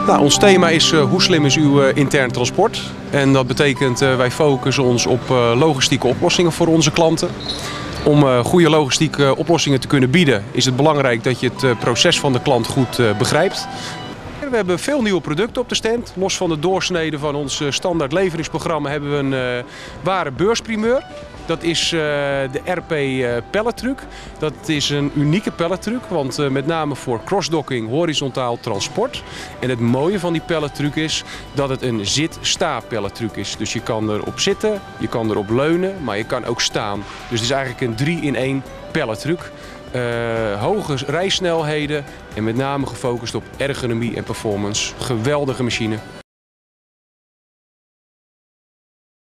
Nou, ons thema is hoe slim is uw intern transport? En dat betekent wij focussen ons op logistieke oplossingen voor onze klanten. Om goede logistieke oplossingen te kunnen bieden is het belangrijk dat je het proces van de klant goed begrijpt. We hebben veel nieuwe producten op de stand. Los van de doorsnede van ons standaard leveringsprogramma hebben we een ware beursprimeur. Dat is de RP pallettruck. Dat is een unieke pallettruck, want met name voor crossdocking horizontaal transport. En het mooie van die pallettruck is dat het een zit-sta pallettruck is. Dus je kan erop zitten, je kan erop leunen, maar je kan ook staan. Dus het is eigenlijk een 3-in-1 pallettruck. Hoge rijsnelheden en met name gefocust op ergonomie en performance. Geweldige machine.